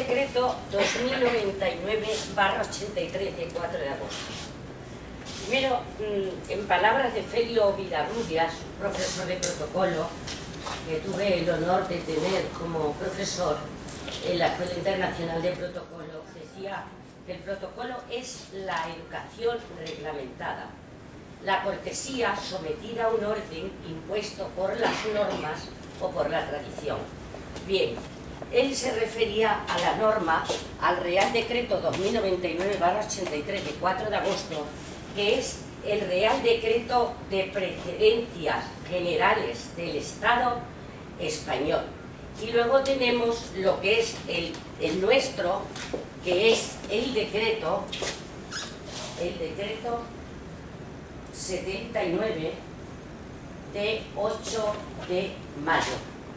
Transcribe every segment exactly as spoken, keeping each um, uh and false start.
Decreto dos mil noventa y nueve barra ochenta y tres de cuatro de agosto. Primero, en palabras de Felio Villarrubias, profesor de protocolo, que tuve el honor de tener como profesor en la Escuela Internacional de Protocolo, decía que el protocolo es la educación reglamentada, la cortesía sometida a un orden impuesto por las normas o por la tradición. Bien, él se refería a la norma, al Real Decreto dos mil noventa y nueve barra ochenta y tres de cuatro de agosto, que es el Real Decreto de Precedencias Generales del Estado español. Y luego tenemos lo que es el, el nuestro, que es el decreto, el decreto setenta y nueve de ocho de mayo.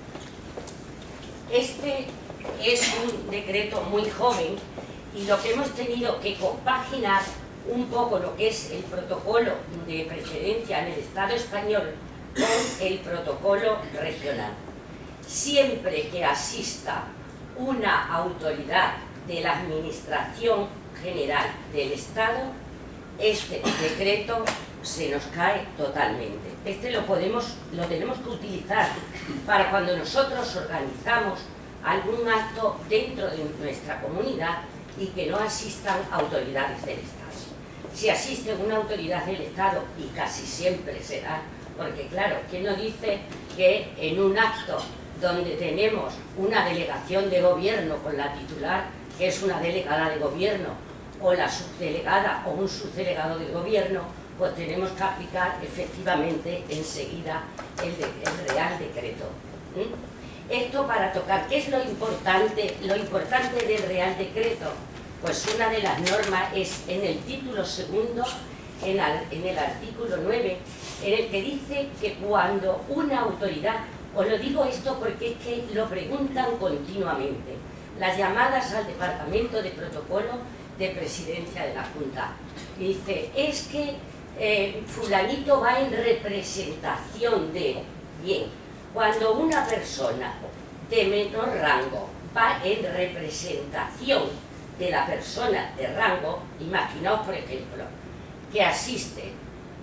Este es un decreto muy joven y lo que hemos tenido que compaginar un poco lo que es el protocolo de precedencia en el Estado español con el protocolo regional. Siempre que asista una autoridad de la Administración General del Estado, este decreto se nos cae totalmente. Este lo podemos, lo tenemos que utilizar para cuando nosotros organizamos algún acto dentro de nuestra comunidad y que no asistan autoridades del Estado. Si asiste una autoridad del Estado, y casi siempre se da, porque claro, ¿quién nos dice que en un acto donde tenemos una delegación de gobierno con la titular, que es una delegada de gobierno, o la subdelegada o un subdelegado de gobierno, pues tenemos que aplicar efectivamente enseguida el, de, el Real Decreto? ¿Mm? Esto para tocar, ¿qué es lo importante? Lo importante del Real Decreto, pues una de las normas es en el título segundo, en, al, en el artículo nueve, en el que dice que cuando una autoridad, os lo digo esto porque es que lo preguntan continuamente, las llamadas al Departamento de Protocolo de Presidencia de la Junta, dice, es que eh, fulanito va en representación de... Bien, cuando una persona de menor rango va en representación de la persona de rango, imaginaos por ejemplo que asiste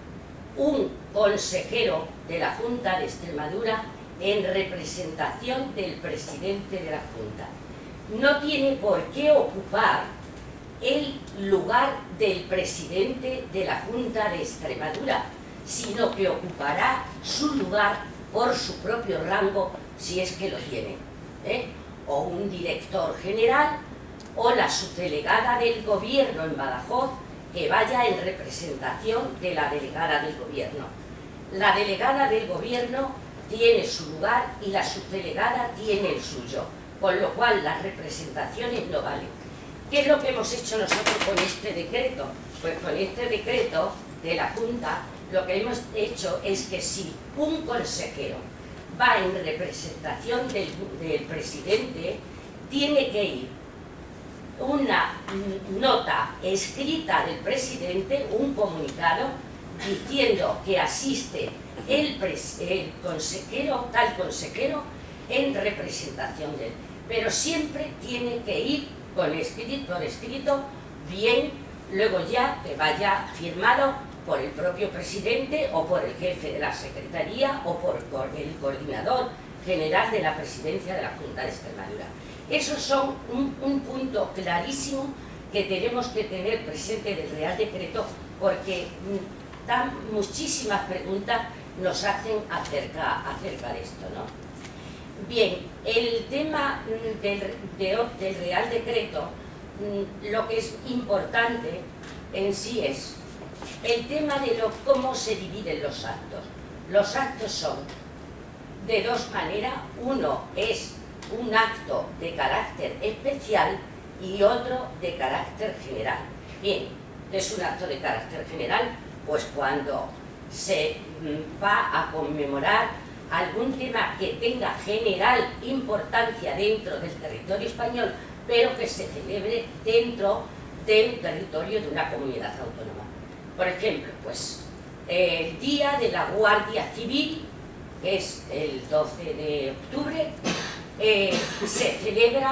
un consejero de la Junta de Extremadura en representación del presidente de la Junta, no tiene por qué ocupar el lugar del presidente de la Junta de Extremadura, sino que ocupará su lugar por su propio rango, si es que lo tiene, ¿eh? O un director general, o la subdelegada del gobierno en Badajoz, que vaya en representación de la delegada del gobierno. La delegada del gobierno tiene su lugar y la subdelegada tiene el suyo, con lo cual las representaciones no valen. ¿Qué es lo que hemos hecho nosotros con este decreto? Pues con este decreto de la Junta lo que hemos hecho es que si un consejero va en representación del, del presidente, tiene que ir una nota escrita del presidente, un comunicado, diciendo que asiste el, pres, el consejero, tal consejero, en representación de él. Pero siempre tiene que ir con escrito, por escrito, bien, luego ya que vaya firmado por el propio presidente o por el jefe de la Secretaría o por, por el coordinador general de la Presidencia de la Junta de Extremadura. Esos son un, un punto clarísimo que tenemos que tener presente del Real Decreto, porque dan muchísimas preguntas nos hacen acerca, acerca de esto, ¿no? Bien, el tema del, de, del Real Decreto, lo que es importante en sí es el tema de lo, cómo se dividen los actos. Los actos son de dos maneras. Uno es un acto de carácter especial y otro de carácter general. Bien, ¿qué es un acto de carácter general? Pues cuando se va a conmemorar algún tema que tenga general importancia dentro del territorio español, pero que se celebre dentro del territorio de una comunidad autónoma. Por ejemplo, pues el Día de la Guardia Civil, que es el doce de octubre, eh, se celebra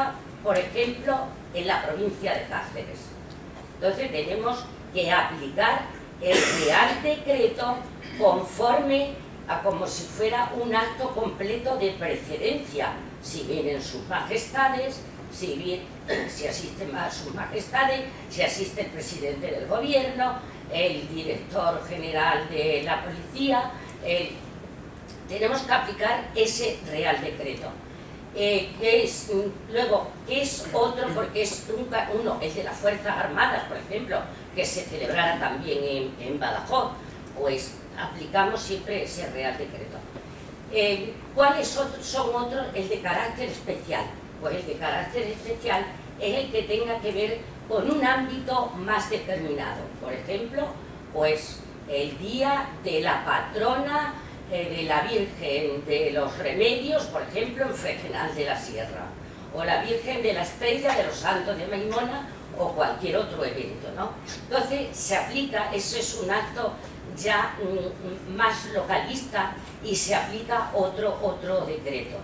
por ejemplo, en la provincia de Cáceres. Entonces tenemos que aplicar el Real Decreto conforme a como si fuera un acto completo de precedencia, si vienen sus majestades, si, bien, si asisten a sus majestades, si asiste el presidente del gobierno, el director general de la policía. El... tenemos que aplicar ese Real Decreto. Eh, que es, luego, que es otro, porque es un, uno es de las Fuerzas Armadas, por ejemplo, que se celebrara también en, en Badajoz, pues aplicamos siempre ese Real Decreto. Eh, ¿Cuáles otros son otros? El de carácter especial. Pues el de carácter especial es el que tenga que ver con un ámbito más determinado. Por ejemplo, pues el día de la patrona eh, de la Virgen de los Remedios, por ejemplo, en Fregenal de la Sierra, o la Virgen de la Estrella de los Santos de Maimona, o cualquier otro evento, ¿no? Entonces se aplica, eso es un acto ya mm, más localista, y se aplica otro, otro decreto.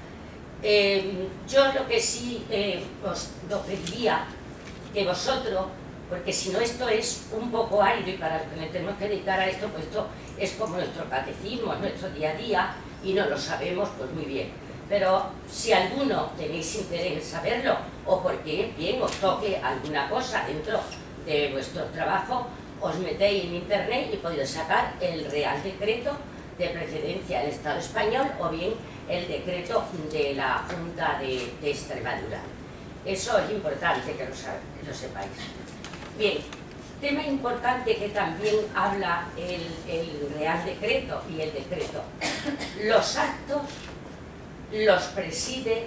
Eh, yo lo que sí eh, os lo pediría que vosotros, porque si no esto es un poco árido y para los que le tenemos que dedicar a esto, pues esto es como nuestro catecismo, es nuestro día a día y no lo sabemos pues muy bien. Pero si alguno tenéis interés en saberlo o porque bien os toque alguna cosa dentro de vuestro trabajo, os metéis en internet y podéis sacar el Real Decreto de precedencia del Estado español o bien el decreto de la Junta de, de Extremadura. Eso es importante que lo, que lo sepáis. Bien, tema importante que también habla el, el Real Decreto y el decreto. Los actos los preside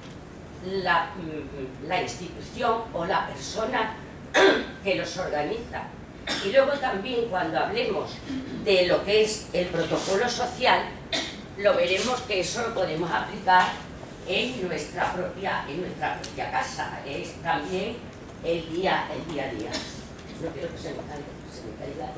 la, la institución o la persona que los organiza. Y luego también cuando hablemos de lo que es el protocolo social, lo veremos que eso lo podemos aplicar en nuestra propia, en nuestra propia casa. Es también el día, el día a día. No quiero que se me caiga, que se me caiga.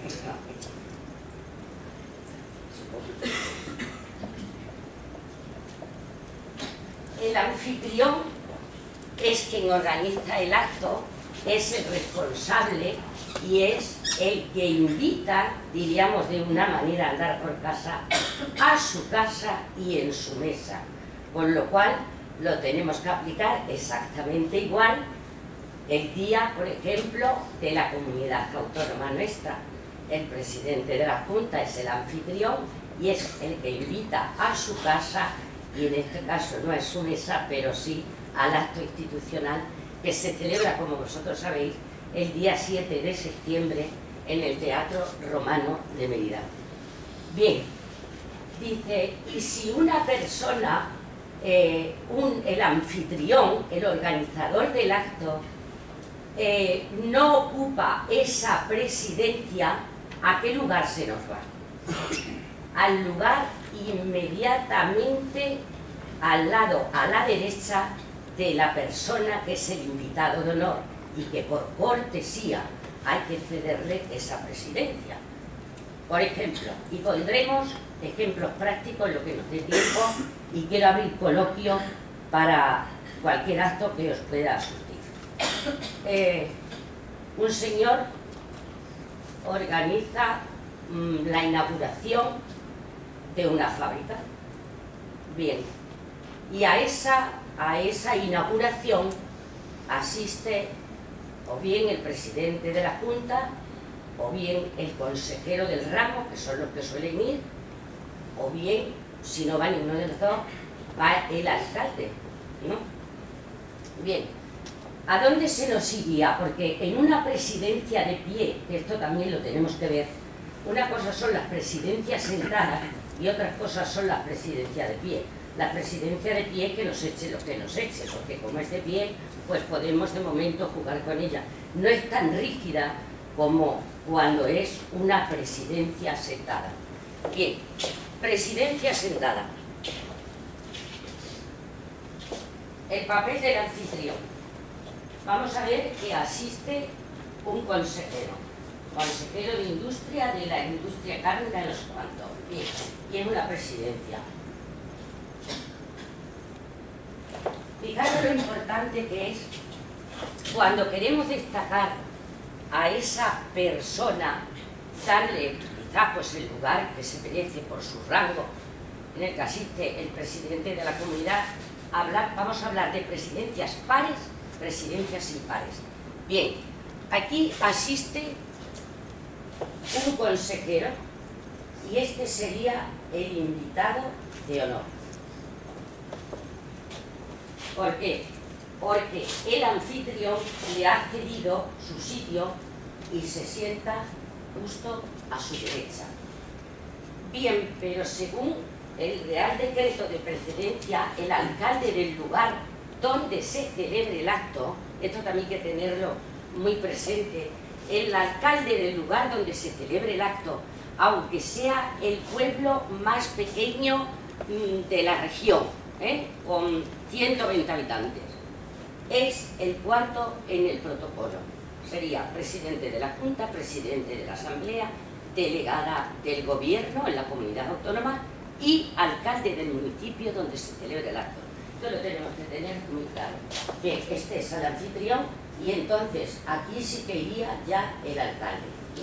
No. El anfitrión es quien organiza el acto, es el responsable y es el que invita, diríamos de una manera a andar por casa, a su casa y en su mesa. Con lo cual lo tenemos que aplicar exactamente igual el día, por ejemplo, de la comunidad autónoma nuestra. El presidente de la Junta es el anfitrión y es el que invita a su casa, y en este caso no es su mesa, pero sí al acto institucional que se celebra, como vosotros sabéis, el día siete de septiembre en el Teatro Romano de Mérida. Bien, dice, y si una persona, eh, un, el anfitrión, el organizador del acto, eh, no ocupa esa presidencia, ¿a qué lugar se nos va? Al lugar inmediatamente al lado, a la derecha de la persona que es el invitado de honor y que por cortesía hay que cederle esa presidencia. Por ejemplo, y pondremos ejemplos prácticos lo que nos dé tiempo, y quiero abrir coloquio para cualquier acto que os pueda surgir. Eh, un señor organiza mmm, la inauguración de una fábrica. Bien, y a esa, a esa inauguración asiste o bien el presidente de la Junta, o bien el consejero del ramo, que son los que suelen ir, o bien, si no va ninguno de los dos, va el alcalde, ¿no? Bien, ¿a dónde se nos iría? Porque en una presidencia de pie, que esto también lo tenemos que ver, una cosa son las presidencias sentadas y otras cosas son las presidencias de pie. La presidencia de pie que nos eche lo que nos eche, porque como es de pie, pues podemos de momento jugar con ella. No es tan rígida como cuando es una presidencia sentada. Bien, presidencia sentada. El papel del anfitrión. Vamos a ver que asiste un consejero. Consejero de Industria, de la industria cárnica, de los cuantos. Bien, y en una presidencia. Fijaros lo importante que es cuando queremos destacar a esa persona, darle quizá pues el lugar que se merece por su rango, en el que asiste el presidente de la comunidad. Hablar, vamos a hablar de presidencias pares, presidencias impares. Bien, aquí asiste un consejero y este sería el invitado de honor. ¿Por qué? Porque el anfitrión le ha cedido su sitio y se sienta justo a su derecha. Bien, pero según el Real Decreto de Precedencia, el alcalde del lugar donde se celebre el acto, esto también hay que tenerlo muy presente, el alcalde del lugar donde se celebre el acto, aunque sea el pueblo más pequeño de la región, ¿eh? con ciento veinte habitantes, es el cuarto en el protocolo. Sería presidente de la Junta, presidente de la Asamblea, delegada del Gobierno en la comunidad autónoma y alcalde del municipio donde se celebre el acto. Esto lo tenemos que tener muy claro. Bien, este es el anfitrión y entonces aquí sí que iría ya el alcalde. ¿Sí?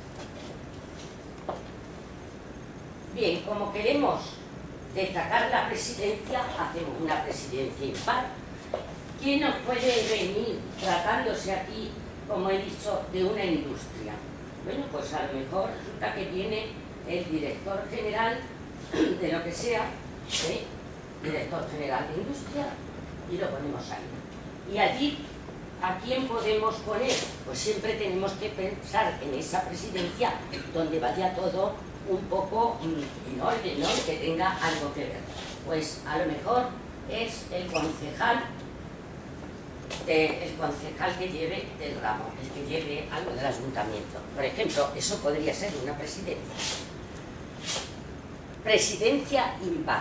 Bien, como queremos destacar la presidencia, hacemos una presidencia impar. ¿Quién nos puede venir tratándose aquí, como he dicho, de una industria? Bueno, pues a lo mejor resulta que viene el director general de lo que sea, ¿sí? Director general de industria, y lo ponemos ahí. Y allí, ¿a quién podemos poner? Pues siempre tenemos que pensar en esa presidencia donde vaya todo un poco en orden, ¿no? Que tenga algo que ver. Pues a lo mejor es el concejal, de, el concejal que lleve del ramo, el que lleve algo del ayuntamiento. Por ejemplo, eso podría ser una presidencia. Presidencia impar.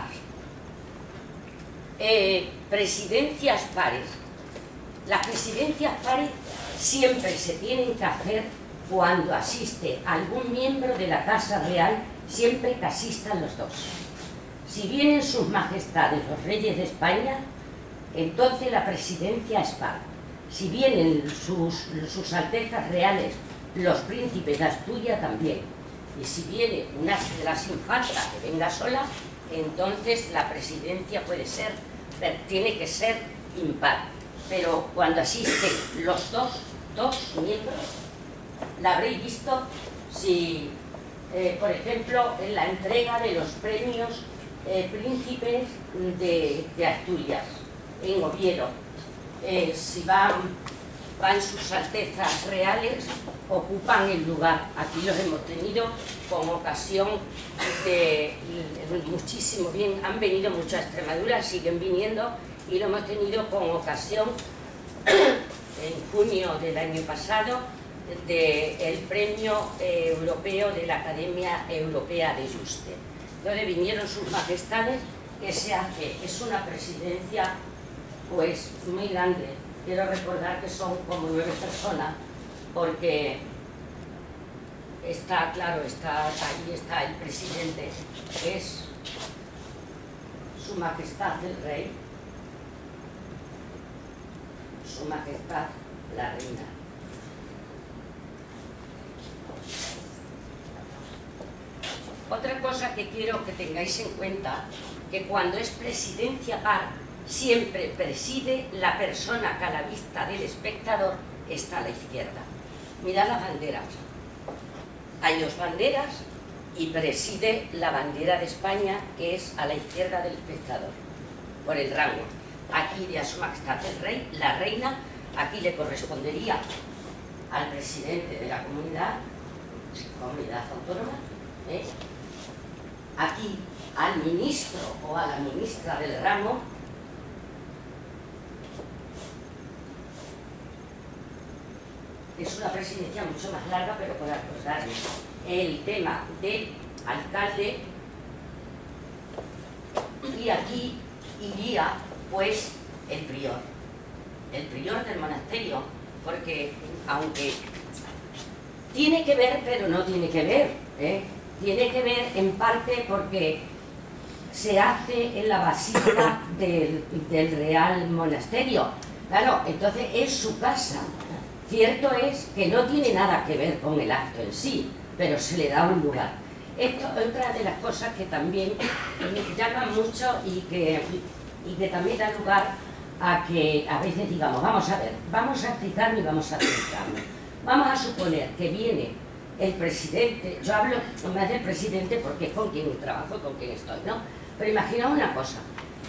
Eh, presidencias pares. Las presidencias pares siempre se tienen que hacer cuando asiste algún miembro de la Casa Real, siempre que asistan los dos. Si vienen sus majestades, los reyes de España, entonces la presidencia es par. Si vienen sus, sus altezas reales, los príncipes de Asturias también. Y si viene una de las infantas que venga sola, entonces la presidencia puede ser, tiene que ser impar. Pero cuando asisten los dos, dos miembros, la habréis visto si, eh, por ejemplo, en la entrega de los premios eh, príncipes de, de Asturias, en Oviedo, eh, si van, van sus altezas reales, ocupan el lugar. Aquí los hemos tenido con ocasión de muchísimo bien, han venido mucho a Extremadura, siguen viniendo, y lo hemos tenido con ocasión en junio del año pasado del premio eh, europeo de la Academia Europea de Juste, donde vinieron sus majestades, que se hace, es una presidencia pues muy grande. Quiero recordar que son como nueve personas, porque está, claro, está, ahí está el presidente, que es su majestad el rey, su majestad la reina. Otra cosa que quiero que tengáis en cuenta, que cuando es presidencia par, siempre preside la persona que a la vista del espectador está a la izquierda. Mirad las banderas. Hay dos banderas y preside la bandera de España, que es a la izquierda del espectador, por el rango. Aquí de a su majestad el rey, la reina, aquí le correspondería al presidente de la comunidad, comunidad autónoma, ¿eh? Aquí al ministro o a la ministra del ramo, es una presidencia mucho más larga, pero por acordar el tema del alcalde, y aquí iría pues el prior, el prior del monasterio, porque aunque tiene que ver, pero no tiene que ver, ¿eh? Tiene que ver en parte porque se hace en la basílica del, del Real Monasterio. Claro, entonces es su casa. Cierto es que no tiene nada que ver con el acto en sí, pero se le da un lugar. Esto es otra de las cosas que también me llaman mucho y que, y que también da lugar a que a veces digamos, vamos a ver, vamos a explicarlo y vamos a explicarlo. Vamos a suponer que viene el presidente, yo hablo más del presidente porque es con quien trabajo, con quien estoy, ¿no? Pero imaginaos una cosa,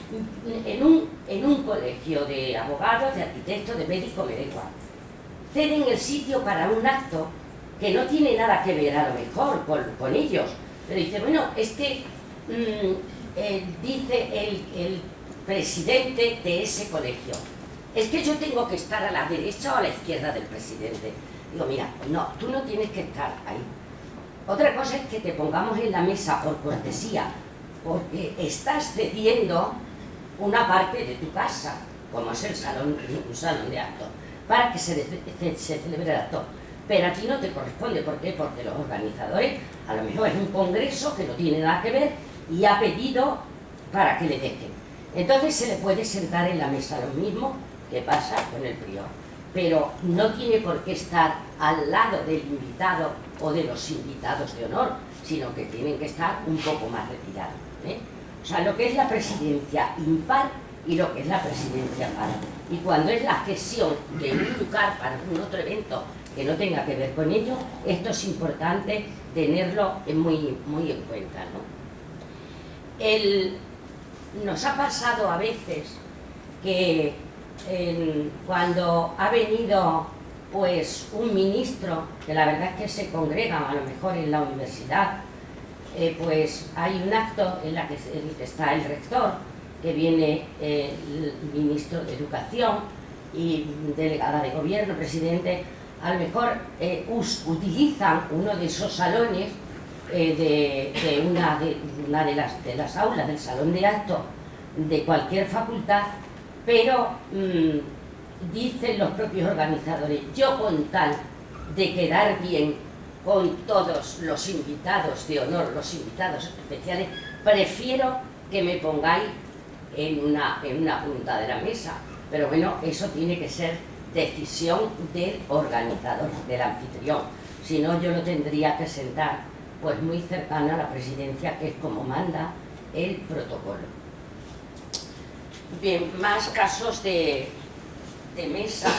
en un, en un colegio de abogados, de arquitectos, de médicos, me da igual, ceden el sitio para un acto que no tiene nada que ver a lo mejor con, con ellos, pero dice, bueno, es que mmm, eh, dice el, el presidente de ese colegio, es que yo tengo que estar a la derecha o a la izquierda del presidente. Digo, mira, no, tú no tienes que estar ahí. Otra cosa es que te pongamos en la mesa por cortesía, porque estás cediendo una parte de tu casa, como es el salón, un salón de actos, para que se, se, se celebre el acto. Pero a ti no te corresponde. ¿Por qué? Porque los organizadores, a lo mejor es un congreso que no tiene nada que ver y ha pedido para que le dejen. Entonces se le puede sentar en la mesa lo mismo que pasa con el prior, pero no tiene por qué estar al lado del invitado o de los invitados de honor, sino que tienen que estar un poco más retirados, ¿eh? O sea, lo que es la presidencia impar y lo que es la presidencia par. Y cuando es la cesión de un lugar para un otro evento que no tenga que ver con ello, esto es importante tenerlo muy, muy en cuenta, ¿no? El, nos ha pasado a veces que eh, cuando ha venido pues un ministro, que la verdad es que se congregan a lo mejor en la universidad, eh, pues hay un acto en la que, en el que está el rector, que viene eh, el ministro de Educación y delegada de gobierno, presidente, a lo mejor eh, us, utilizan uno de esos salones eh, de, de, una, de una de las, de las aulas del salón de acto de cualquier facultad, pero mmm, dicen los propios organizadores, yo con tal de quedar bien con todos los invitados de honor, los invitados especiales, prefiero que me pongáis en una, en una punta de la mesa. Pero bueno, eso tiene que ser decisión del organizador, del anfitrión. Si no, yo lo tendría que sentar pues muy cercano a la presidencia, que es como manda el protocolo. Bien, más casos de, de mesa.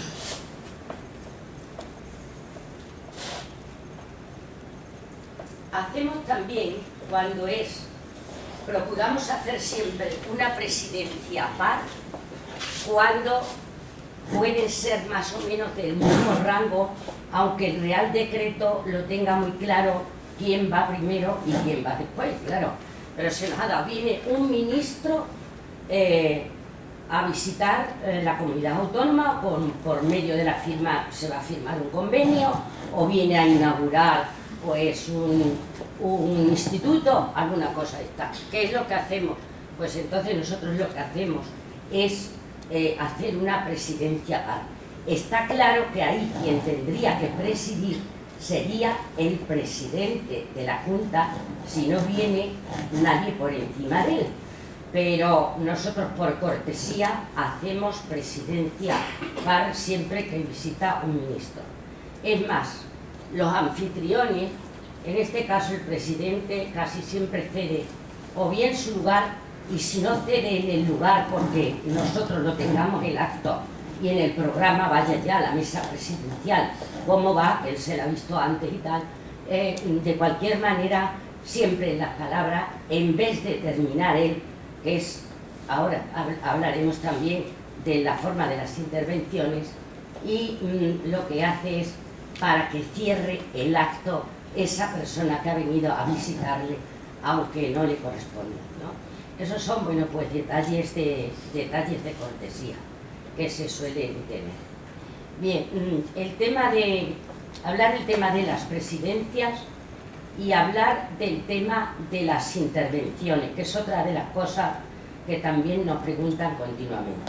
Hacemos también, cuando es, procuramos hacer siempre una presidencia par, cuando pueden ser más o menos del mismo rango, aunque el Real Decreto lo tenga muy claro quién va primero y quién va después, claro. Pero se nos ha dado, viene un ministro eh, a visitar eh, la comunidad autónoma, por, por medio de la firma, se va a firmar un convenio, o viene a inaugurar pues un, un instituto, alguna cosa esta. ¿Qué es lo que hacemos? Pues entonces nosotros lo que hacemos es eh, hacer una presidencia par. Está claro que ahí quien tendría que presidir sería el presidente de la Junta, si no viene nadie por encima de él. Pero nosotros por cortesía hacemos presidencia par siempre que visita un ministro. Es más, los anfitriones, en este caso el presidente, casi siempre cede o bien su lugar, y si no cede en el lugar porque nosotros no tengamos el acto y en el programa vaya ya a la mesa presidencial, cómo va, él se lo ha visto antes y tal, eh, de cualquier manera, siempre en las palabras, en vez de terminar él, que es, ahora hablaremos también de la forma de las intervenciones, y mm, lo que hace es para que cierre el acto esa persona que ha venido a visitarle, aunque no le corresponda, ¿no? Esos son, bueno, pues detalles de, detalles de cortesía que se suelen tener. Bien, el tema de, hablar del tema de las presidencias y hablar del tema de las intervenciones, que es otra de las cosas que también nos preguntan continuamente.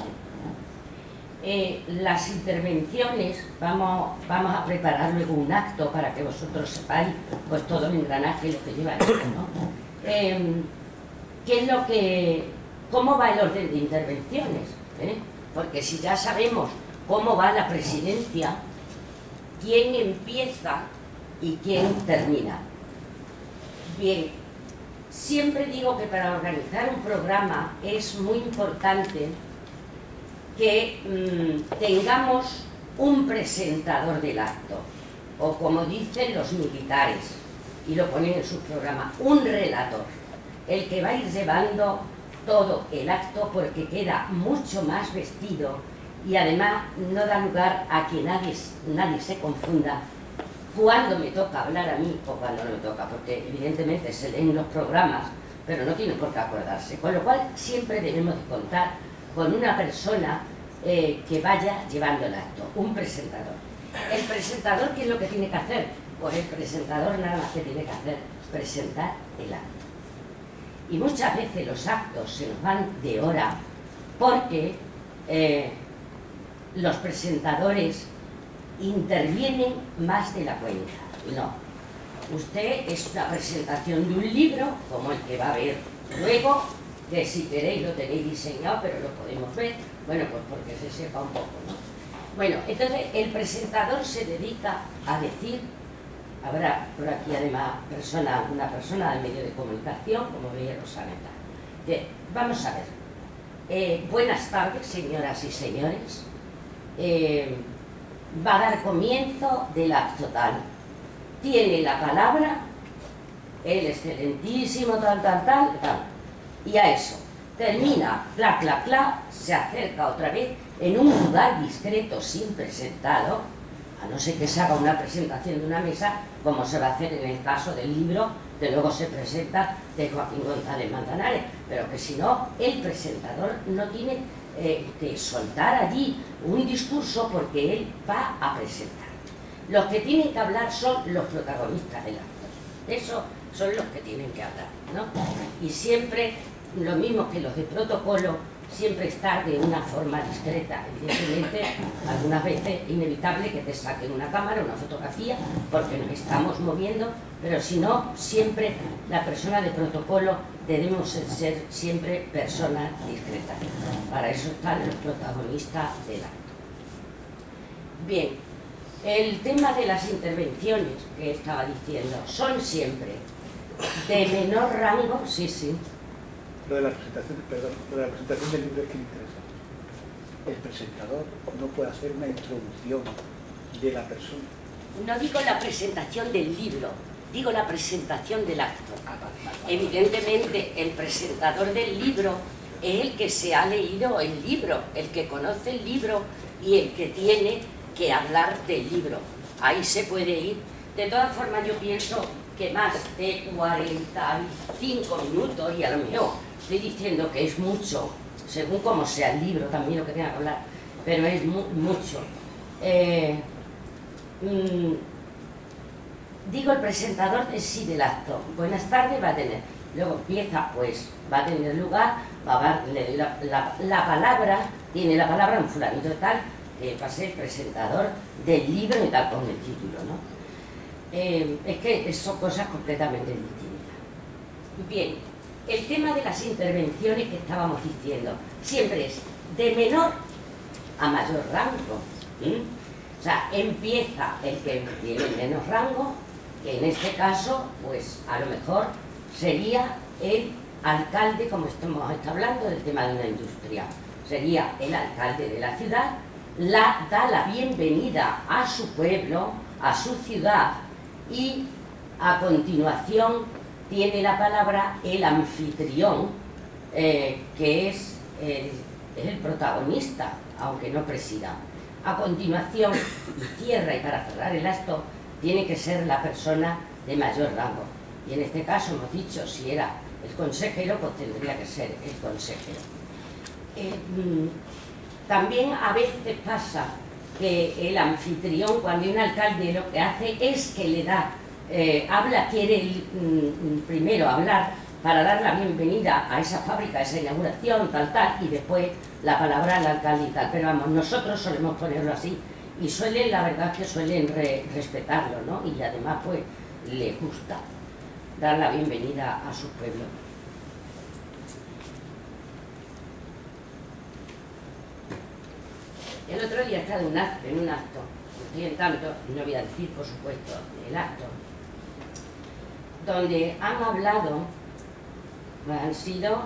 Eh, las intervenciones, vamos, vamos a preparar luego un acto para que vosotros sepáis pues todo el engranaje lo que lleva esto, ¿no? Eh, ¿qué es lo que, cómo va el orden de intervenciones? ¿Eh? Porque si ya sabemos cómo va la presidencia, quién empieza y quién termina. Bien, siempre digo que para organizar un programa es muy importante que mmm, tengamos un presentador del acto, o como dicen los militares, y lo ponen en su programa, un relator, el que va a ir llevando todo el acto porque queda mucho más vestido y además no da lugar a que nadie, nadie se confunda cuando me toca hablar a mí o cuando no me toca, porque evidentemente se leen los programas, pero no tienen por qué acordarse, con lo cual siempre debemos de contar con una persona eh, que vaya llevando el acto, un presentador. El presentador, ¿qué es lo que tiene que hacer? Pues el presentador nada más que tiene que hacer es presentar el acto. Y muchas veces los actos se nos van de hora porque eh, los presentadores intervienen más de la cuenta. No. Usted es una presentación de un libro, como el que va a ver luego, que si queréis lo tenéis diseñado, pero lo podemos ver, bueno, pues porque se sepa un poco, ¿no? Bueno, entonces el presentador se dedica a decir, habrá por aquí además persona, una persona del medio de comunicación, como veía Rosana. De, vamos a ver, eh, buenas tardes, señoras y señores. Eh, va a dar comienzo del acto tal. Tiene la palabra el excelentísimo tal, tal, tal, tal. Y a eso termina, cla, cla, cla, se acerca otra vez en un lugar discreto, sin presentado, a no ser que se haga una presentación de una mesa, como se va a hacer en el caso del libro que luego se presenta de Joaquín González Manzanares, pero que si no, el presentador no tiene eh, que soltar allí un discurso porque él va a presentar. Los que tienen que hablar son los protagonistas del acto, eso son los que tienen que hablar, ¿no? Y siempre, lo mismo que los de protocolo, siempre estar de una forma discreta. Evidentemente, algunas veces es inevitable que te saquen una cámara, una fotografía, porque nos estamos moviendo, pero si no, siempre la persona de protocolo debemos ser siempre personas discretas. Para eso están los protagonistas del acto. Bien, el tema de las intervenciones que estaba diciendo son siempre de menor rango, sí, sí. Lo de la presentación, perdón, lo de la presentación del libro es que me interesa. El presentador no puede hacer una introducción de la persona. No digo la presentación del libro, digo la presentación del acto. Evidentemente, el presentador del libro es el que se ha leído el libro, el que conoce el libro y el que tiene que hablar del libro. Ahí se puede ir. De todas formas, yo pienso que más de cuarenta y cinco minutos, y a lo mejor estoy diciendo que es mucho, según como sea el libro también lo que tenga que hablar, pero es mu mucho. Eh, mmm, digo el presentador de sí del acto. Buenas tardes, va a tener. Luego empieza, pues va a tener lugar, va a dar le doy la, la, la palabra, tiene la palabra un fulanito tal, que va a ser el presentador del libro y tal, con el título, ¿no? Eh, es que son cosas completamente distintas. Bien, el tema de las intervenciones que estábamos diciendo siempre es de menor a mayor rango, ¿sí? O sea, empieza el que tiene menos rango, que en este caso, pues a lo mejor sería el alcalde, como estamos hablando del tema de una industria, sería el alcalde de la ciudad, la, da la bienvenida a su pueblo, a su ciudad, y a continuación tiene la palabra el anfitrión, eh, que es el, es el protagonista, aunque no presida. A continuación, y cierra, y para cerrar el acto, tiene que ser la persona de mayor rango. Y en este caso hemos dicho, si era el consejero, pues tendría que ser el consejero. Eh, también a veces pasa que el anfitrión, cuando hay un alcalde, lo que hace es que le da, eh, habla, quiere mm, primero hablar para dar la bienvenida a esa fábrica, a esa inauguración, tal, tal, y después la palabra al alcalde y tal. Pero vamos, nosotros solemos ponerlo así, y suelen, la verdad es que suelen re, respetarlo, ¿no? Y además, pues, les gusta dar la bienvenida a su pueblo. El otro día estaba en un acto, en un acto, estoy en tanto, no voy a decir por supuesto el acto, donde han hablado, han sido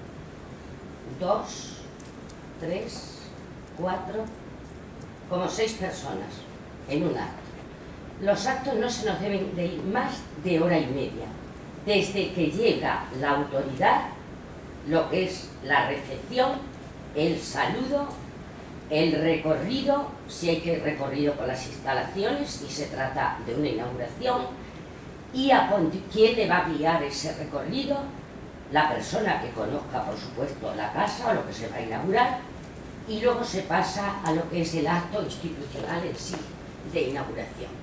dos, tres, cuatro, como seis personas en un acto. Los actos no se nos deben de ir más de hora y media, desde que llega la autoridad, lo que es la recepción, el saludo, el recorrido, si hay que recorrido con las instalaciones, si se trata de una inauguración, y a quién le va a guiar ese recorrido, la persona que conozca, por supuesto, la casa o lo que se va a inaugurar, y luego se pasa a lo que es el acto institucional en sí, de inauguración.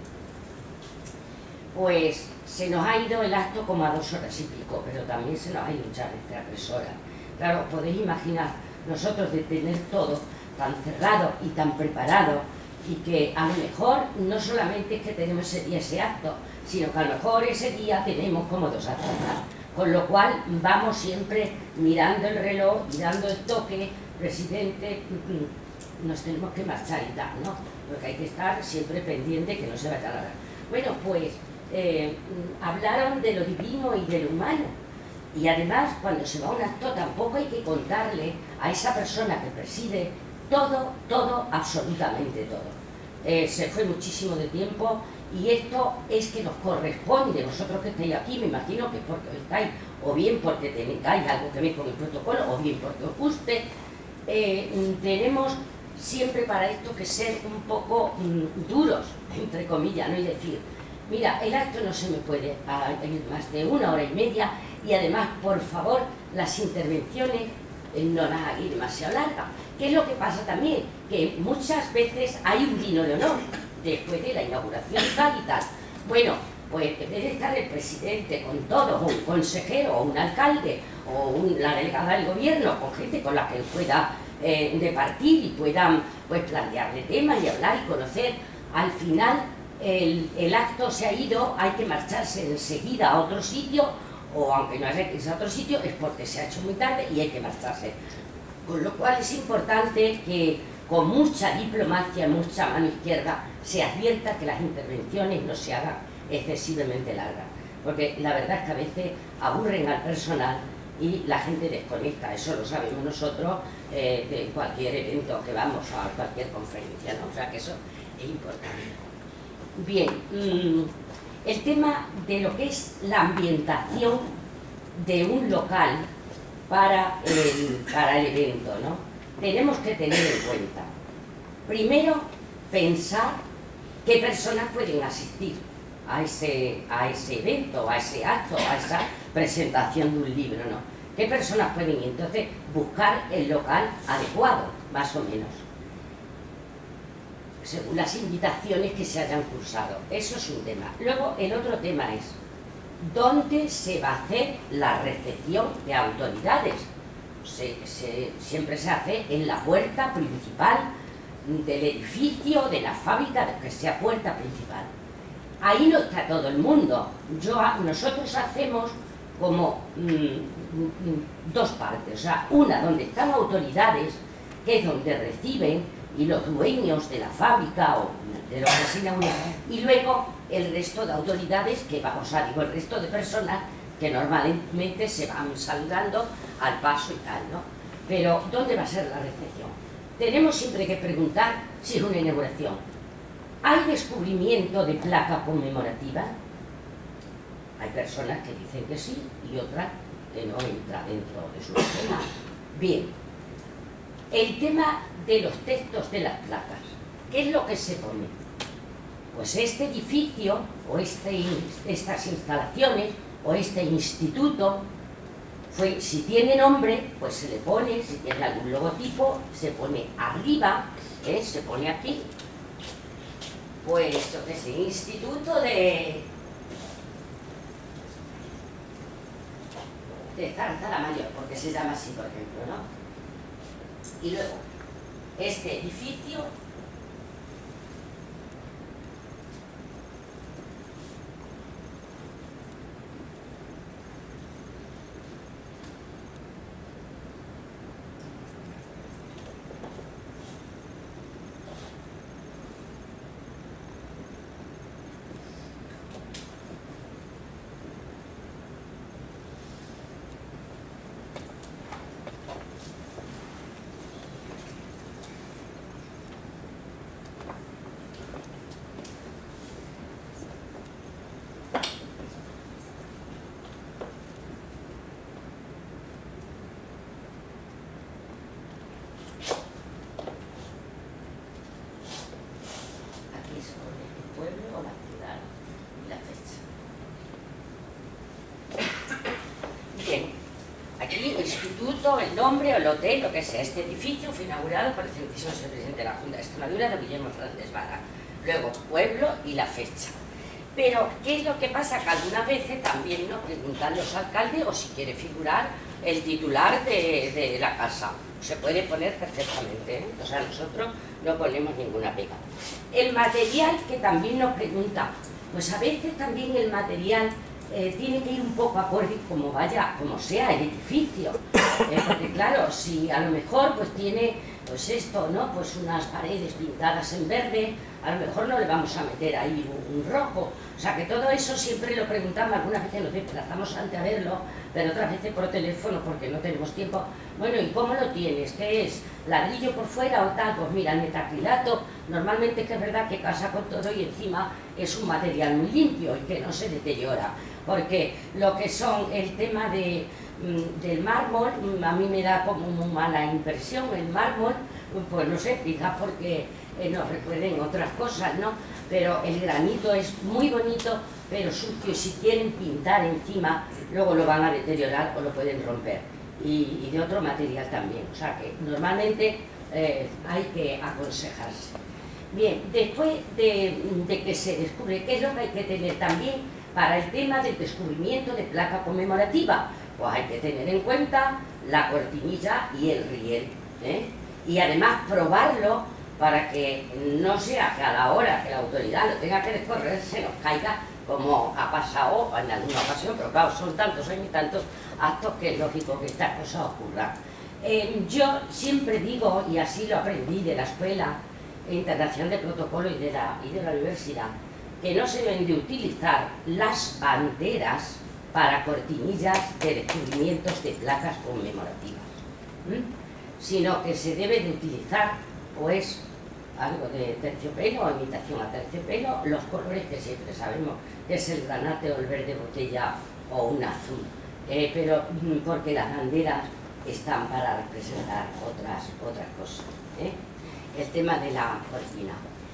Pues se nos ha ido el acto como a dos horas y pico, pero también se nos ha ido muchas veces a tres horas. Claro, podéis imaginar, nosotros de tener todo tan cerrado y tan preparado, y que a lo mejor no solamente es que tenemos ese día ese acto, sino que a lo mejor ese día tenemos como dos actos más, con lo cual vamos siempre mirando el reloj y dando el toque, presidente, nos tenemos que marchar y tal, ¿no? Porque hay que estar siempre pendiente que no se vaya a alargar. Bueno, pues eh, hablaron de lo divino y de lo humano, y además cuando se va a un acto tampoco hay que contarle a esa persona que preside todo, todo, absolutamente todo. Eh, se fue muchísimo de tiempo, y esto es que nos corresponde, vosotros que estáis aquí, me imagino que es porque estáis, o bien porque tengáis algo que ver con el protocolo, o bien porque os guste. Eh, tenemos siempre para esto que ser un poco mm, duros, entre comillas, ¿no? Y decir, mira, el acto no se me puede ir más de una hora y media, y además, por favor, las intervenciones eh, no las hagáis demasiado largas. ¿Qué es lo que pasa también? Que muchas veces hay un vino de honor después de la inauguración tal y tal. Bueno, pues en vez de estar el presidente con todos, o un consejero, o un alcalde, o un, la delegada del gobierno, con gente con la que pueda eh, departir y puedan pues, plantearle temas y hablar y conocer, al final el, el acto se ha ido, hay que marcharse enseguida a otro sitio, o aunque no haya que irse a otro sitio, es porque se ha hecho muy tarde y hay que marcharse. Con lo cual es importante que con mucha diplomacia, mucha mano izquierda, se advierta que las intervenciones no se hagan excesivamente largas, porque la verdad es que a veces aburren al personal y la gente desconecta. Eso lo sabemos nosotros eh, de cualquier evento que vamos, a cualquier conferencia, ¿no? O sea que eso es importante. Bien, mmm, el tema de lo que es la ambientación de un local para el, para el evento, ¿no? Tenemos que tener en cuenta, primero, pensar qué personas pueden asistir a ese, a ese evento, a ese acto, a esa presentación de un libro, ¿no? ¿Qué personas pueden ir? Entonces, buscar el local adecuado, más o menos, según las invitaciones que se hayan cursado. Eso es un tema. Luego, el otro tema es ¿dónde se va a hacer la recepción de autoridades? Se, se, siempre se hace en la puerta principal del edificio, de la fábrica, que sea puerta principal. Ahí no está todo el mundo. Yo, nosotros hacemos como mmm, dos partes, o sea, una donde están autoridades, que es donde reciben, y los dueños de la fábrica o de lo que se inaugura, y luego el resto de autoridades que vamos, o sea, digo, el resto de personas que normalmente se van saludando al paso y tal, ¿no? Pero, ¿dónde va a ser la recepción? Tenemos siempre que preguntar si es una inauguración. ¿Hay descubrimiento de placa conmemorativa? Hay personas que dicen que sí y otras que no entra dentro de su esquema. Bien, el tema de los textos de las placas. ¿Qué es lo que se pone? Pues este edificio, o este, estas instalaciones, o este instituto, fue, si tiene nombre, pues se le pone, si tiene algún logotipo, se pone arriba, ¿eh? Se pone aquí, pues esto que es el Instituto de, de Zarzala Mayor, porque se llama así, por ejemplo, ¿no? Y luego, este edificio aquí instituto, el nombre o el hotel, lo que sea. Este edificio fue inaugurado por el excelentísimo señor presidente de la Junta de Extremadura, don Guillermo Fernández Vara. Luego, pueblo y la fecha. Pero, ¿qué es lo que pasa? Que algunas veces también nos preguntan los alcaldes o si quiere figurar el titular de, de la casa. Se puede poner perfectamente, ¿eh? O sea, nosotros no ponemos ninguna pega. El material que también nos pregunta, pues a veces también el material eh, tiene que ir un poco acorde como vaya, como sea el edificio. Eh, porque claro, si a lo mejor pues tiene pues esto, ¿no? Pues unas paredes pintadas en verde, a lo mejor no le vamos a meter ahí un, un rojo. O sea que todo eso siempre lo preguntamos, algunas veces nos desplazamos antes a verlo, pero otras veces por teléfono porque no tenemos tiempo. Bueno, ¿y cómo lo tienes? ¿Qué es? ¿Ladrillo por fuera o tal? Pues mira, el metacrilato, normalmente que es verdad que casa con todo y encima es un material muy limpio y que no se deteriora. Porque lo que son el tema de, del mármol, a mí me da como muy mala impresión el mármol, pues no sé, quizás porque eh, nos recuerden otras cosas, ¿no? Pero el granito es muy bonito, pero sucio, y si quieren pintar encima, luego lo van a deteriorar o lo pueden romper. Y, y de otro material también, o sea que normalmente eh, hay que aconsejarse. Bien, después de, de que se descubre, ¿qué es lo que hay que tener también para el tema del descubrimiento de placa conmemorativa? Pues hay que tener en cuenta la cortinilla y el riel, ¿eh? Y además probarlo para que no sea que a la hora que la autoridad lo tenga que descorrer se nos caiga, como ha pasado en alguna ocasión, pero claro, son tantos años y tantos actos que es lógico que estas cosas ocurran. Eh, yo siempre digo, y así lo aprendí de la Escuela Internacional de Protocolo y de la, y de la universidad, que no se deben de utilizar las banderas para cortinillas de descubrimientos de placas conmemorativas, ¿Mm? sino que se debe de utilizar pues algo de terciopelo o imitación a terciopelo, los colores que siempre sabemos que es el granate o el verde botella o un azul, eh, pero porque las banderas están para representar otras, otras cosas, ¿eh? El tema de la cortina.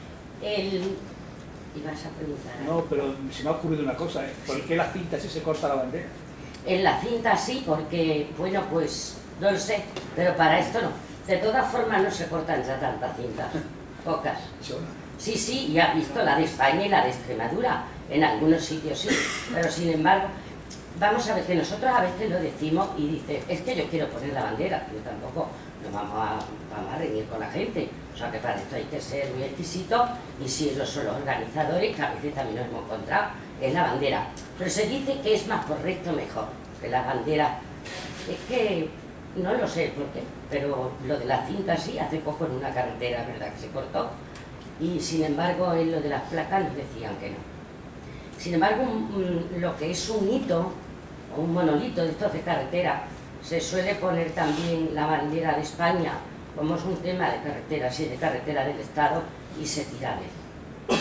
El... ¿Ibas a preguntar? No, pero se me ha ocurrido una cosa, ¿eh? ¿Por qué la cinta sí se corta la bandera? En la cinta sí, porque, bueno, pues no lo sé, pero para esto no. De todas formas no se cortan ya tantas cintas, pocas. Sí, sí, y ha visto la de España y la de Extremadura, en algunos sitios sí, pero sin embargo, vamos a ver que nosotros a veces lo decimos y dice, es que yo quiero poner la bandera, yo tampoco nos vamos a, vamos a reñir con la gente, o sea que para esto hay que ser muy exquisito, y si ellos son los organizadores, que a veces también nos hemos encontrado, es la bandera, pero se dice que es más correcto mejor, que la bandera, es que no lo sé por qué, pero lo de la cinta sí, hace poco en una carretera, ¿verdad?, que se cortó, y sin embargo en lo de las placas nos decían que no. Sin embargo, un, lo que es un hito, o un monolito de estos de carretera, se suele poner también la bandera de España, como es un tema de carretera, sí, de carretera del Estado, y se tira de él.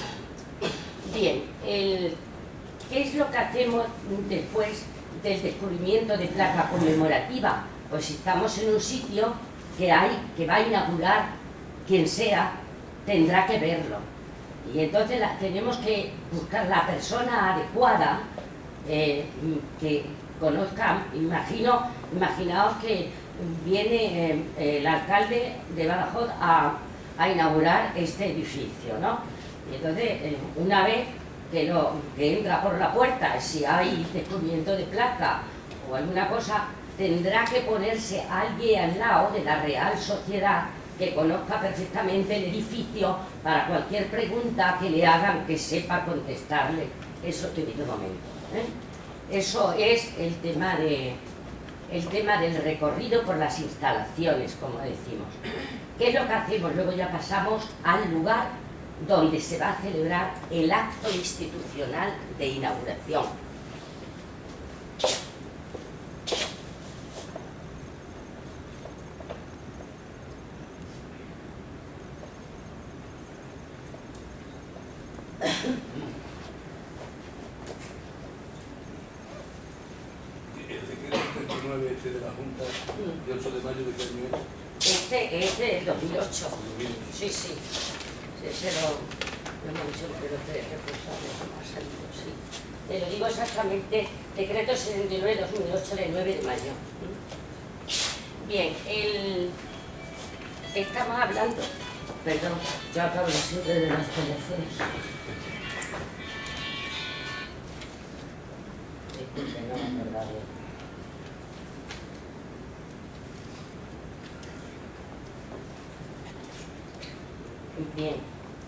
Bien, el, ¿qué es lo que hacemos después del descubrimiento de placa conmemorativa? Pues si estamos en un sitio que hay, que va a inaugurar quien sea, tendrá que verlo. Y entonces la, tenemos que buscar la persona adecuada eh, que conozca, imagino, imaginaos que viene eh, el alcalde de Badajoz a, a inaugurar este edificio, ¿no? Y entonces, eh, una vez que, lo, que entra por la puerta, si hay descubrimiento de placa o alguna cosa, tendrá que ponerse alguien al lado de la Real Sociedad que conozca perfectamente el edificio para cualquier pregunta que le hagan, que sepa contestarle. Eso te digo un momento, ¿eh? Eso es el tema, de, el tema del recorrido por las instalaciones, como decimos. ¿Qué es lo que hacemos? Luego ya pasamos al lugar donde se va a celebrar el acto institucional de inauguración. Este de la Junta, de ocho de mayo de qué año es. Este es del dos mil ocho. Sí, sí. Sí, se lo... No hemos dicho que los tres responsables no ha salido, sí. Te lo digo exactamente, decreto setenta y nueve barra dos mil ocho de nueve de mayo. Bien, el... estamos hablando, perdón, yo acabo siempre de las teléfonos. Disculpe, no me acordaba. Bien.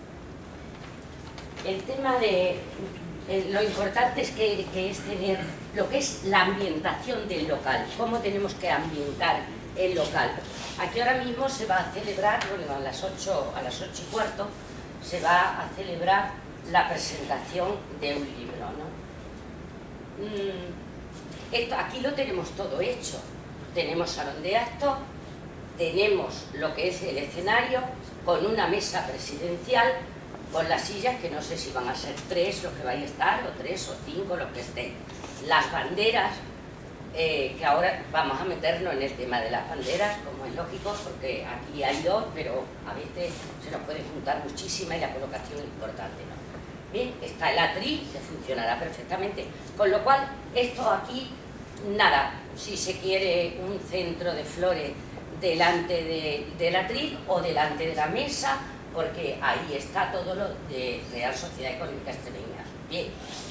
El tema de... Eh, lo importante es que, que es tener lo que es la ambientación del local, cómo tenemos que ambientar el local. Aquí ahora mismo se va a celebrar, bueno, a las ocho, a las ocho y cuarto, se va a celebrar la presentación de un libro, ¿no? Mm, esto, aquí lo tenemos todo hecho. Tenemos salón de actos, tenemos lo que es el escenario, con una mesa presidencial, con las sillas, que no sé si van a ser tres los que vayan a estar, o tres o cinco los que estén. Las banderas, eh, que ahora vamos a meternos en el tema de las banderas, como es lógico, porque aquí hay dos, pero a veces se nos puede juntar muchísimas y la colocación es importante, ¿no? Bien, está el atril, que funcionará perfectamente, con lo cual, esto aquí, nada, si se quiere un centro de flores delante de, del atril o delante de la mesa, porque ahí está todo lo de Real Sociedad Económica Extremeña. Bien,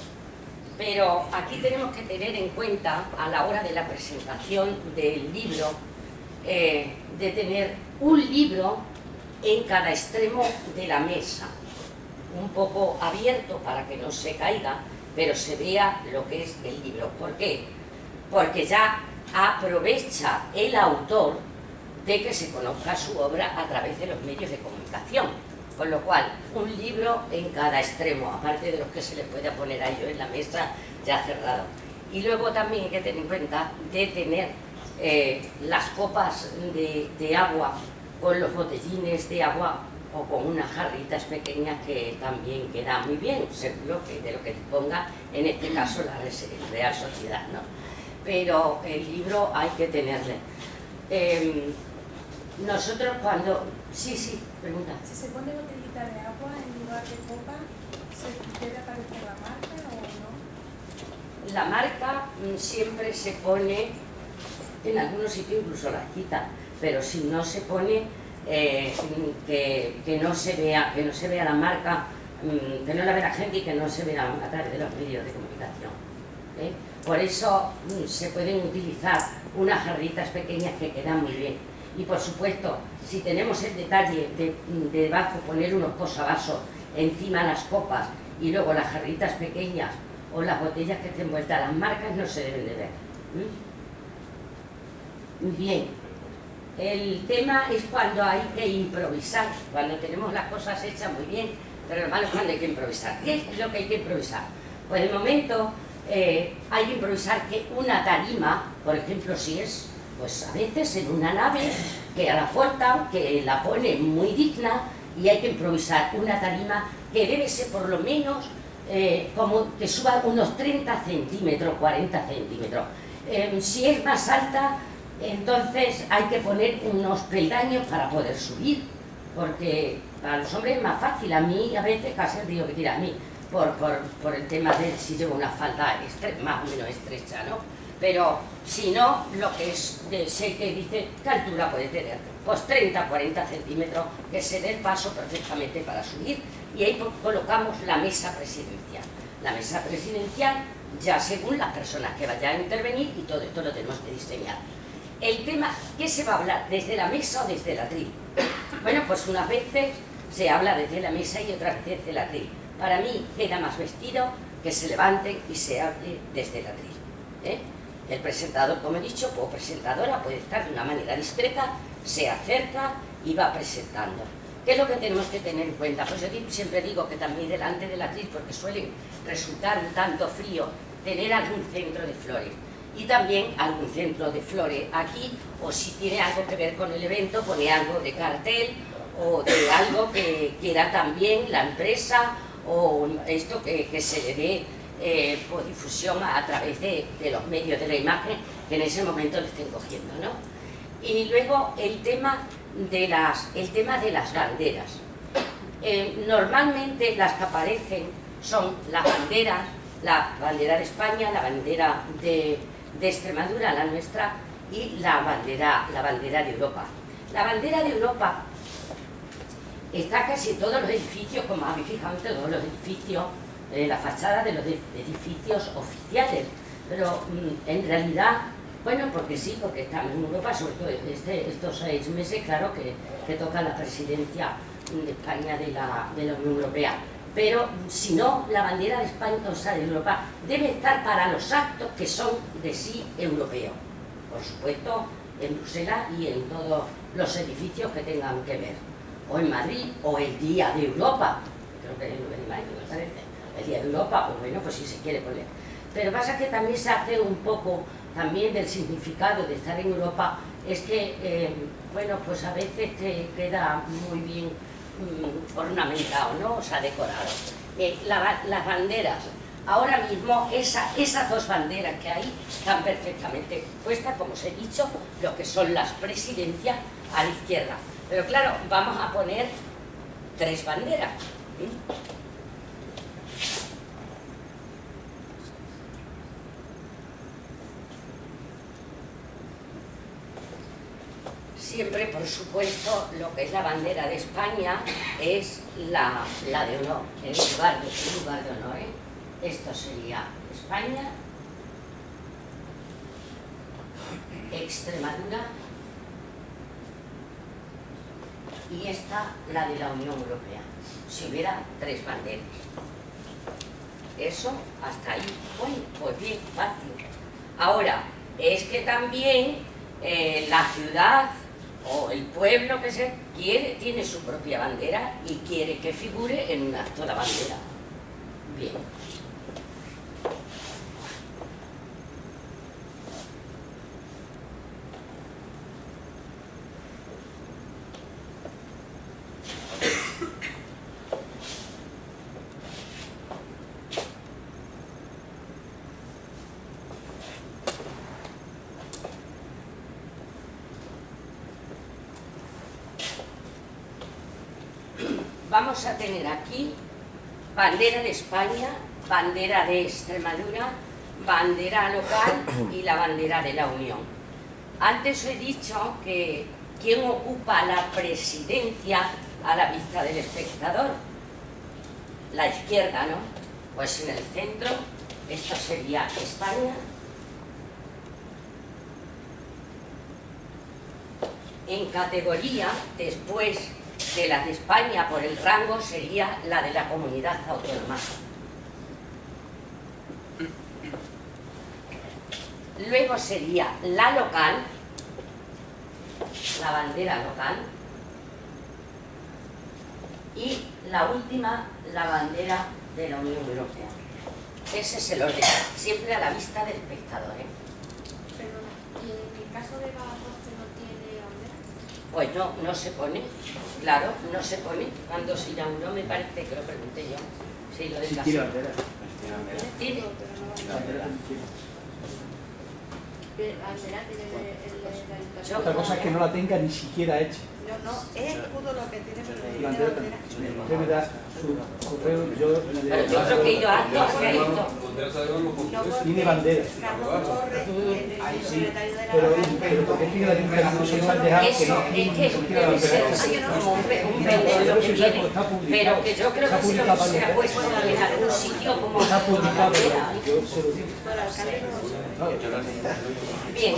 pero aquí tenemos que tener en cuenta, a la hora de la presentación del libro, eh, de tener un libro en cada extremo de la mesa, un poco abierto para que no se caiga, pero se vea lo que es el libro. ¿Por qué? Porque ya aprovecha el autor de que se conozca su obra a través de los medios de comunicación, con lo cual un libro en cada extremo, aparte de los que se le puede poner a ellos en la mesa ya cerrado. Y luego también hay que tener en cuenta de tener eh, las copas de, de agua con los botellines de agua o con unas jarritas pequeñas, que también queda muy bien, seguro que de lo que disponga, en este caso la Real Sociedad, ¿no? Pero el libro hay que tenerle. Eh, Nosotros cuando... Sí, sí, pregunta. Si se pone botellita de agua en lugar de copa, ¿se debe aparecer la marca o no? La marca mm, siempre se pone, en algunos sitios incluso la quita, pero si no se pone, eh, que, que, no se vea, que no se vea la marca, mm, que no la vea la gente y que no se vea a través de los medios de comunicación. ¿eh? Por eso mm, se pueden utilizar unas jarritas pequeñas que quedan muy bien. Y por supuesto, si tenemos el detalle de, de debajo poner unos posavasos encima las copas y luego las jarritas pequeñas o las botellas que estén vueltas, las marcas no se deben de ver. ¿Mm? Bien, el tema es cuando hay que improvisar, cuando tenemos las cosas hechas muy bien, pero lo malo es cuando hay que improvisar. ¿Qué es lo que hay que improvisar? Pues de momento eh, hay que improvisar que una tarima, por ejemplo, si es... pues a veces en una nave que a la puerta, que la pone muy digna, y hay que improvisar una tarima que debe ser por lo menos eh, como que suba unos treinta centímetros, cuarenta centímetros. Eh, si es más alta, entonces hay que poner unos peldaños para poder subir, porque para los hombres es más fácil. A mí a veces casi el río que tira a mí, por, por, por el tema de si llevo una falda más o menos estrecha, ¿no? Pero si no, lo que es de, sé que dice, ¿qué altura puede tener? Pues treinta, cuarenta centímetros, que se dé el paso perfectamente para subir, y ahí colocamos la mesa presidencial. La mesa presidencial, ya según las personas que vayan a intervenir, y todo esto lo tenemos que diseñar. El tema, ¿qué se va a hablar? ¿Desde la mesa o desde el atril? Bueno, pues unas veces se habla desde la mesa y otras veces desde el atril. Para mí queda más vestido que se levanten y se hable desde el atril, ¿eh? El presentador, como he dicho, o presentadora, puede estar de una manera discreta, se acerca y va presentando. ¿Qué es lo que tenemos que tener en cuenta? Pues yo siempre digo que también delante del atril, porque suelen resultar un tanto frío, tener algún centro de flores. Y también algún centro de flores aquí, o si tiene algo que ver con el evento, pone algo de cartel, o de algo que quiera también la empresa, o esto que, que se le dé Eh, por difusión a, a través de, de los medios de la imagen que en ese momento le estén cogiendo, ¿no? Y luego el tema de las, el tema de las banderas. Eh, normalmente las que aparecen son las banderas, la bandera de España, la bandera de, de Extremadura, la nuestra, y la bandera, la bandera de Europa. La bandera de Europa está casi en todos los edificios, como habéis fijado, en todos los edificios, eh, la fachada de los edificios oficiales, pero mmm, en realidad, bueno, porque sí, porque estamos en Europa, sobre todo este, estos seis meses, claro, que, que toca la presidencia de España de la, de la Unión Europea. Pero si no, la bandera de España, o sea, de Europa, debe estar para los actos que son de sí europeos. Por supuesto, en Bruselas y en todos los edificios que tengan que ver. O en Madrid, o el Día de Europa, creo que es el nueve de mayo, me parece. El Día de Europa, pues bueno, pues si se quiere poner. Pero pasa que también se hace un poco también del significado de estar en Europa, es que, eh, bueno, pues a veces te queda muy bien mmm, ornamentado, ¿no? O sea, decorado. Eh, la, las banderas, ahora mismo esa, esas dos banderas que hay están perfectamente puestas, como os he dicho, lo que son las presidencias a la izquierda. Pero claro, vamos a poner tres banderas. ¿Sí? Siempre, por supuesto, lo que es la bandera de España es la, la de honor, el lugar de, el lugar de honor. ¿eh? Esto sería España, Extremadura y esta, la de la Unión Europea. Si hubiera tres banderas. Eso, hasta ahí. Bueno, pues bien, fácil. Ahora, es que también eh, la ciudad o el pueblo que se quiere, tiene su propia bandera y quiere que figure en un acto la bandera. Bien. Vamos a tener aquí bandera de España, bandera de Extremadura, bandera local y la bandera de la Unión. Antes os he dicho que ¿quién ocupa la presidencia a la vista del espectador? La izquierda, ¿no? Pues en el centro, esto sería España. En categoría, después de la de España por el rango, sería la de la comunidad autónoma. Luego sería la local, la bandera local, y la última, la bandera de la Unión Europea. Ese es el orden, siempre a la vista del espectador, ¿eh? Perdona, ¿y en el caso de Badajoz que no tiene bandera? Pues no, no se pone, claro, no se pone. Cuando se inauguró, me parece que lo pregunté yo. Sí, lo del Sí, caso. tiene bandera. ¿Tiene? Bandera tiene. Bandera tiene el, el, el, el, Yo- Otra cosa es que no la tenga ni siquiera hecha. No, no, es escudo lo que tiene, pero no tiene Bandera bandera. también. Usted me da su correo, yo le Pero diré. yo creo que he ido harto hacia esto. Bandera sabemos los No, portugueses. Tiene bandera. Carlos Torres, el, el secretario de la Pero, Garganta. pero porque es que la Junta no se va a dejar que Eso no es tiene que ni siquiera debe bandera ser hecha. así como un pe- un pendolo que tiene, pero que yo creo que si no se ha puesto en algún sitio como Está una publicado, bandera. yo se lo digo. Bueno, el alcalde no lo sabe. Bien.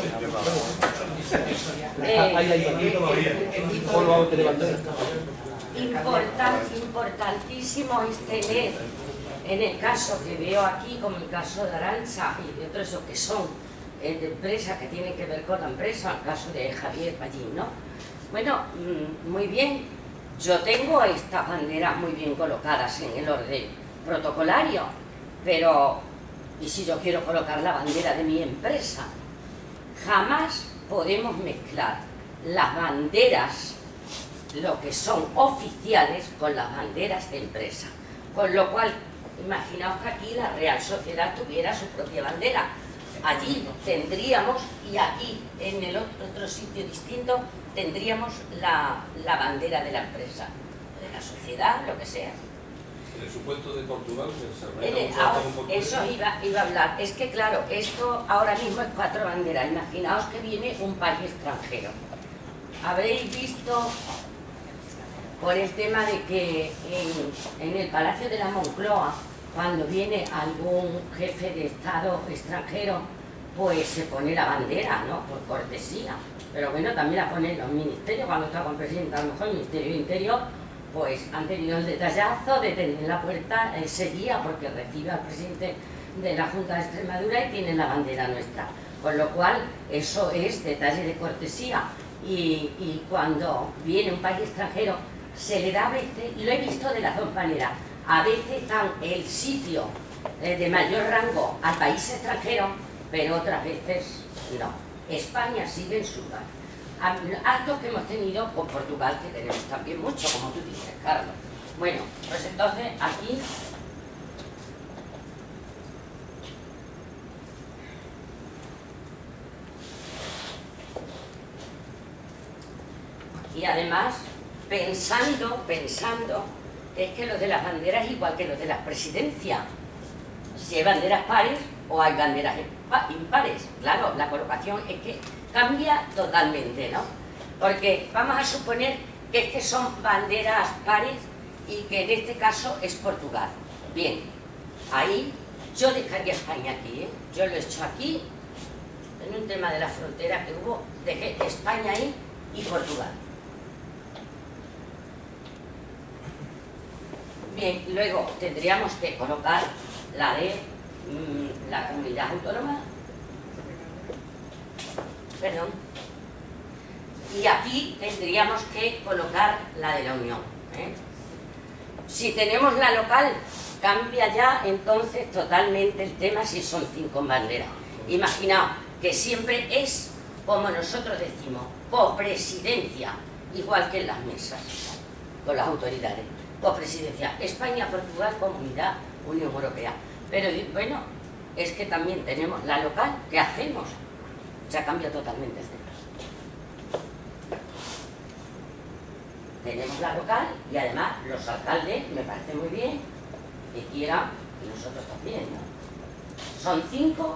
Ahí hay bandera. O lo hago de bandera. Importan- importantísimo es tener, en el caso que veo aquí, como el caso de Arantxa y de otros esos que son eh, de empresas que tienen que ver con la empresa, el caso de Javier Pallín, ¿no? Bueno, mm, muy bien, yo tengo estas banderas muy bien colocadas en el orden protocolario, pero ¿y si yo quiero colocar la bandera de mi empresa? Jamás podemos mezclar las banderas, lo que son oficiales, con las banderas de empresa. Con lo cual, imaginaos que aquí la Real Sociedad tuviera su propia bandera. Allí tendríamos, y aquí en el otro, otro sitio distinto, tendríamos la, la bandera de la empresa. de la sociedad, lo que sea. En el supuesto de Portugal, se En el- ahora, eso iba, iba a hablar. Es que claro, esto ahora mismo es cuatro banderas. Imaginaos que viene un país extranjero. Habréis visto por el tema de que en, en el Palacio de la Moncloa, cuando viene algún jefe de Estado extranjero, pues se pone la bandera, ¿no? Por cortesía. Pero bueno, también la ponen los ministerios. Cuando está con el presidente, a lo mejor el Ministerio de Interior, pues han tenido el detallazo de tener en la puerta ese día, porque recibe al presidente de la Junta de Extremadura y tiene la bandera nuestra. Con lo cual, eso es detalle de cortesía. Y, y cuando viene un país extranjero, se le da a veces, y lo he visto de las dos maneras, a veces dan el sitio eh, de mayor rango al país extranjero, pero otras veces no. España sigue en su lugar. Actos que hemos tenido con Portugal, que tenemos también mucho, como tú dices, Carlos. Bueno, pues entonces aquí y además pensando, pensando es que los de las banderas es igual que los de las presidencias. Si hay banderas pares o hay banderas impares. Claro, la colocación es que cambia totalmente, ¿no? Porque vamos a suponer que es que son banderas pares y que en este caso es Portugal. Bien, ahí yo dejaría España aquí, ¿eh? Yo lo he hecho aquí, en un tema de la frontera que hubo, dejé España ahí y Portugal. Bien, luego tendríamos que colocar la de mmm, la comunidad autónoma. Perdón. Y aquí tendríamos que colocar la de la Unión, ¿eh? Si tenemos la local, cambia ya entonces totalmente el tema si son cinco banderas. Imaginaos que siempre es, como nosotros decimos, copresidencia, igual que en las mesas, con las autoridades. Copresidencia, España, Portugal, Comunidad, Unión Europea. Pero bueno, es que también tenemos la local, ¿qué hacemos? Ya cambia totalmente el tema. Tenemos la local y además los alcaldes, me parece muy bien, que quieran, y nosotros también, ¿no? Son cinco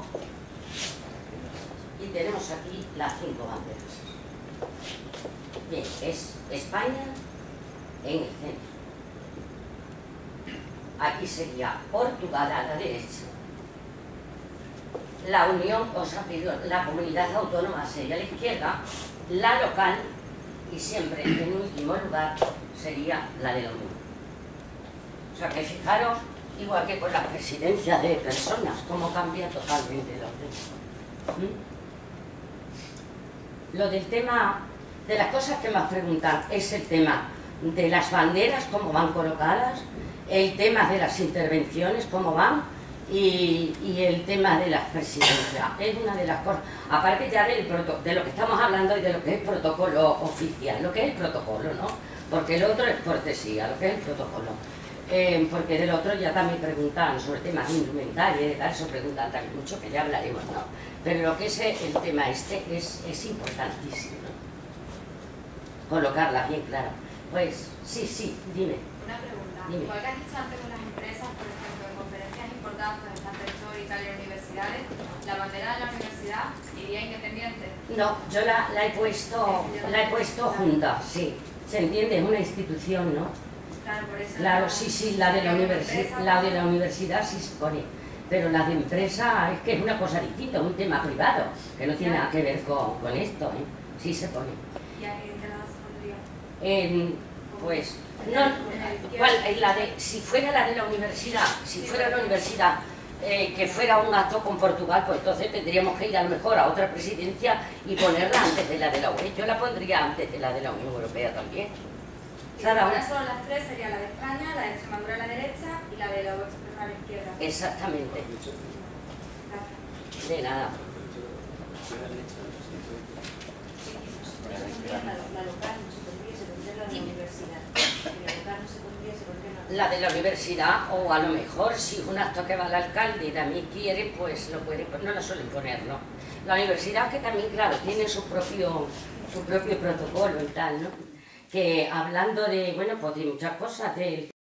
y tenemos aquí las cinco banderas. Bien, es España en el centro. Aquí sería Portugal a la derecha. La Unión, o sea, la comunidad autónoma sería a la izquierda, la local y siempre en último lugar sería la de la Unión. O sea que fijaros, igual que con las presidencias de personas, cómo cambia totalmente el orden. ¿Mm? Lo del tema, de las cosas que más preguntan, es el tema de las banderas, cómo van colocadas, el tema de las intervenciones, cómo van, y, y el tema de las presidencias. Es una de las cosas, aparte ya del de lo que estamos hablando y de lo que es protocolo oficial, lo que es el protocolo, ¿no? Porque el otro es cortesía, lo que es el protocolo. Eh, porque del otro ya también preguntan sobre temas de indumentaria y de tal, eso preguntan también mucho, que ya hablaremos, ¿no? Pero lo que es el tema este es, es importantísimo, ¿no? Colocarla bien claro. Pues sí, sí, dime. Una pregunta. Dime. Igual que has dicho antes con las empresas, por ejemplo, en conferencias importantes de Santa Historia y tal, en universidades, ¿la bandera de la universidad iría independiente? No, yo la, la he puesto, la he puesto junta, sí. Se entiende, es una institución, ¿no? Claro, por eso. Claro, sí, sí, la de la, universi la de la universidad sí se pone, pero la de empresa es que es una cosa distinta, un tema privado, que no tiene nada que ver con, con esto, ¿eh? Sí se pone. ¿Y a qué lado se pondría? Eh, pues, no, ¿cuál? La de, si fuera la de la universidad, si fuera la universidad, eh, que fuera un acto con Portugal, pues entonces tendríamos que ir a lo mejor a otra presidencia y ponerla antes de la de la U E. Yo la pondría antes de la de la Unión Europea también. Si ahora son las tres, sería la de España, la de Extremadura a la derecha y la de la U E a la izquierda. Exactamente. Gracias. De nada. La local no se pondría, se pondría la de la universidad. La local no se pondría, se pondría La de la universidad, o a lo mejor si un acto que va al alcalde y también quiere, pues lo puede, no lo suelen poner, ¿no? La universidad que también, claro, tiene su propio, su propio protocolo y tal, ¿no? que hablando de, bueno, pues de muchas cosas, del